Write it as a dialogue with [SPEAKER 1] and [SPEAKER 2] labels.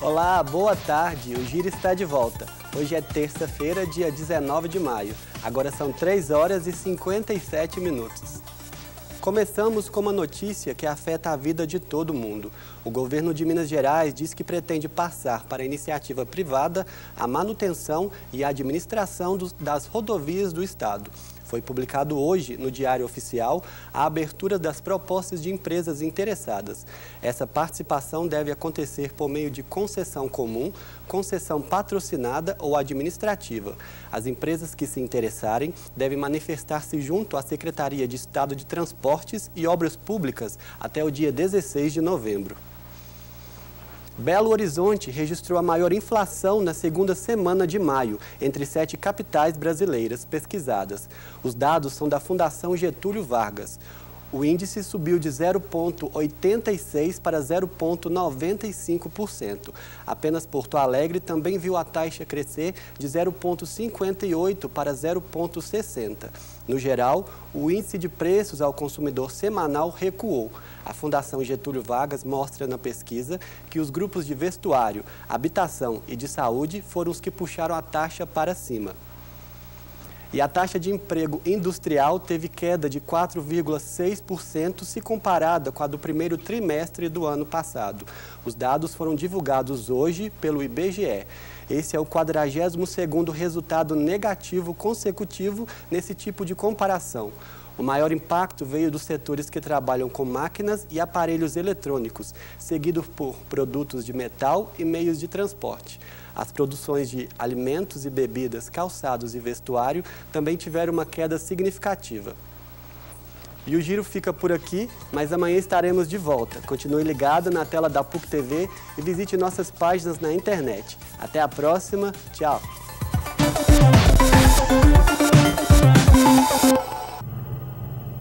[SPEAKER 1] Olá, boa tarde. O Giro está de volta. Hoje é terça-feira, dia 19 de maio. Agora são 3 horas e 57 minutos. Começamos com uma notícia que afeta a vida de todo mundo. O governo de Minas Gerais diz que pretende passar para a iniciativa privada a manutenção e a administração das rodovias do estado. Foi publicado hoje no Diário Oficial a abertura das propostas de empresas interessadas. Essa participação deve acontecer por meio de concessão comum, concessão patrocinada ou administrativa. As empresas que se interessarem devem manifestar-se junto à Secretaria de Estado de Transportes e Obras Públicas até o dia 16 de novembro. Belo Horizonte registrou a maior inflação na segunda semana de maio, entre 7 capitais brasileiras pesquisadas. Os dados são da Fundação Getúlio Vargas. O índice subiu de 0,86% para 0,95%. Apenas Porto Alegre também viu a taxa crescer de 0,58% para 0,60%. No geral, o índice de preços ao consumidor semanal recuou. A Fundação Getúlio Vargas mostra na pesquisa que os grupos de vestuário, habitação e de saúde foram os que puxaram a taxa para cima. E a taxa de emprego industrial teve queda de 4,6% se comparada com a do primeiro trimestre do ano passado. Os dados foram divulgados hoje pelo IBGE. Esse é o 42º resultado negativo consecutivo nesse tipo de comparação. O maior impacto veio dos setores que trabalham com máquinas e aparelhos eletrônicos, seguido por produtos de metal e meios de transporte. As produções de alimentos e bebidas, calçados e vestuário também tiveram uma queda significativa. E o Giro fica por aqui, mas amanhã estaremos de volta. Continue ligado na tela da PUC TV e visite nossas páginas na internet. Até a próxima, tchau!